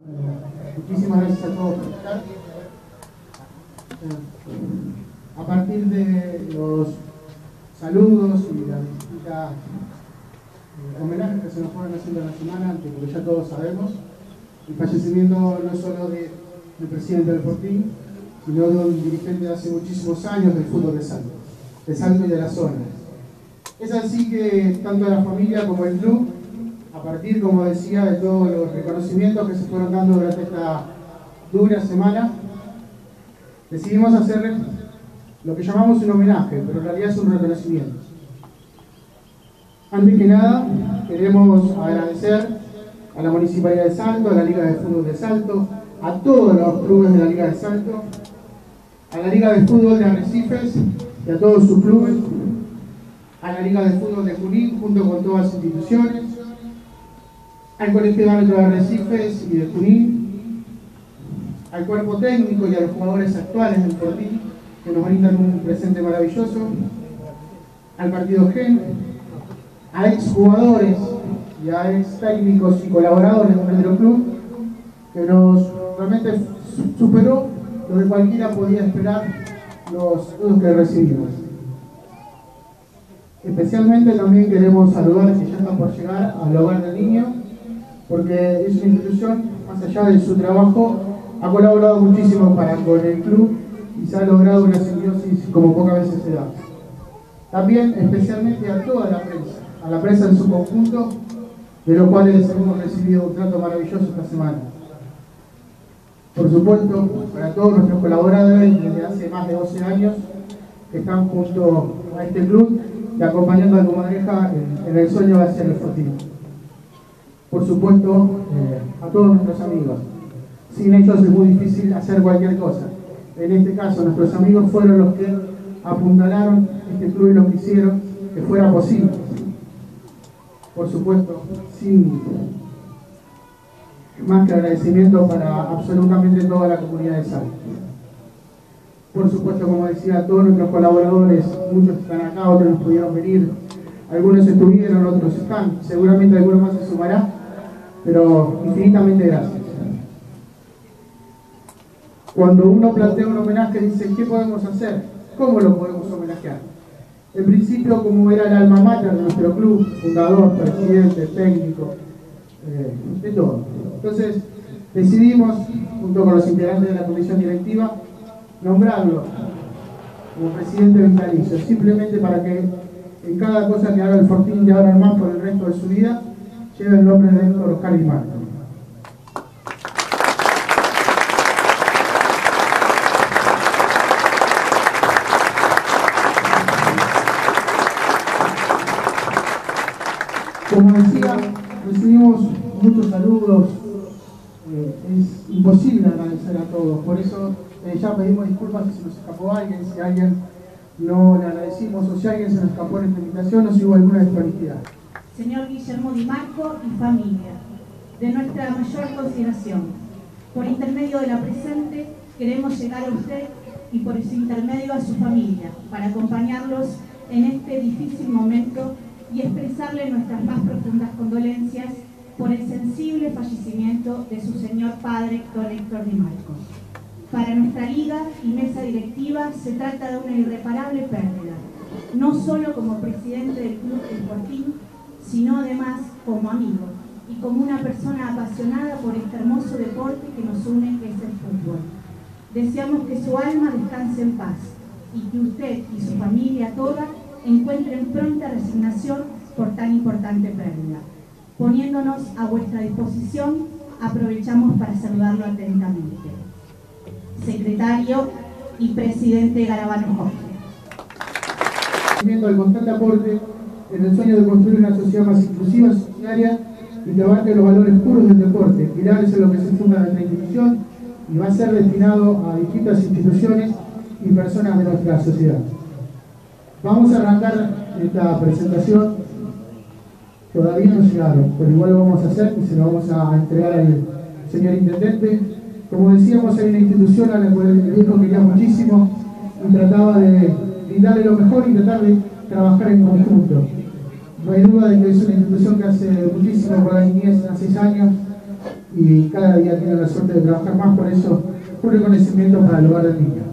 Muchísimas gracias a todos por estar. A partir de los saludos y las distintas homenajes que se nos fueron haciendo en la semana, porque ya todos sabemos, el fallecimiento no solo del presidente del Fortín, sino de un dirigente de hace muchísimos años del fútbol de Salto y de la zona. Es así que tanto la familia como el club, a partir, como decía, de todos los reconocimientos que se fueron dando durante esta dura semana, decidimos hacerle lo que llamamos un homenaje, pero en realidad es un reconocimiento. Antes que nada, queremos agradecer a la Municipalidad de Salto, a la Liga de Fútbol de Salto, a todos los clubes de la Liga de Salto, a la Liga de Fútbol de Arrecifes y a todos sus clubes, a la Liga de Fútbol de Junín, junto con todas las instituciones, al Colegio de Árbitros de Arrecifes y de Junín, al cuerpo técnico y a los jugadores actuales del Fortín, que nos brindan un presente maravilloso, al partido GEN, a exjugadores y a ex técnicos y colaboradores de nuestro club, que nos realmente superó lo que cualquiera podía esperar los que recibimos. Especialmente también queremos saludar, que ya están por llegar, al Hogar del Niño, porque es una institución, más allá de su trabajo, ha colaborado muchísimo con el club y se ha logrado una simbiosis como pocas veces se da. También especialmente a toda la prensa, a la prensa en su conjunto, de los cuales hemos recibido un trato maravilloso esta semana. Por supuesto, para todos nuestros colaboradores desde hace más de 12 años que están junto a este club y acompañando a Comadreja en el sueño hacia el Fortín. Por supuesto, a todos nuestros amigos. Sin ellos es muy difícil hacer cualquier cosa. En este caso, nuestros amigos fueron los que apuntalaron este club y lo que hicieron que fuera posible. Por supuesto, sin más que agradecimiento para absolutamente toda la comunidad de Salto. Por supuesto, como decía, todos nuestros colaboradores, muchos están acá, otros no pudieron venir, algunos estuvieron, otros están, seguramente alguno más se sumará, pero infinitamente gracias. Cuando uno plantea un homenaje, dice, ¿qué podemos hacer? ¿Cómo lo podemos homenajear? En principio, como era el alma mater de nuestro club, fundador, presidente, técnico, de todo. Entonces, decidimos, junto con los integrantes de la comisión directiva, nombrarlo como presidente vitalicio, simplemente para que en cada cosa que haga el Fortín de ahora en más por el resto de su vida, lleve el nombre de Héctor Oscar Di Marco. Como decía, recibimos muchos saludos, es imposible agradecer a todos, por eso ya pedimos disculpas si se nos escapó alguien, si a alguien no le agradecimos o si a alguien se nos escapó en esta invitación o si hubo alguna desprolijidad. Señor Guillermo Di Marco y familia, de nuestra mayor consideración, por intermedio de la presente queremos llegar a usted y por ese intermedio a su familia para acompañarlos en este difícil momento y expresarle nuestras más profundas condolencias por el sensible fallecimiento de su señor padre, don Héctor Di Marco. Para nuestra liga y mesa directiva se trata de una irreparable pérdida, no solo como presidente del Club El Fortín, sino además como amigo y como una persona apasionada por este hermoso deporte que nos une, que es el fútbol. Deseamos que su alma descanse en paz y que usted y su familia toda encuentren pronta resignación por tan importante pérdida. Poniéndonos a vuestra disposición, aprovechamos para saludarlo atentamente. Secretario y presidente Garabano Jorge. El constante aporte en el sueño de construir una sociedad más inclusiva, solidaria y que abarque los valores puros del deporte, pilares en lo que se funda nuestra institución y va a ser destinado a distintas instituciones y personas de nuestra sociedad. Vamos a arrancar esta presentación, todavía no llegaron, pero igual lo vamos a hacer y se lo vamos a entregar al señor intendente. Como decíamos, hay una institución a la cual el viejo quería muchísimo y trataba de brindarle lo mejor y tratar de trabajar en conjunto. No hay duda de que es una institución que hace muchísimo por la niñez, hace 6 años, y cada día tienen la suerte de trabajar más, por eso un reconocimiento para el Hogar del Niño.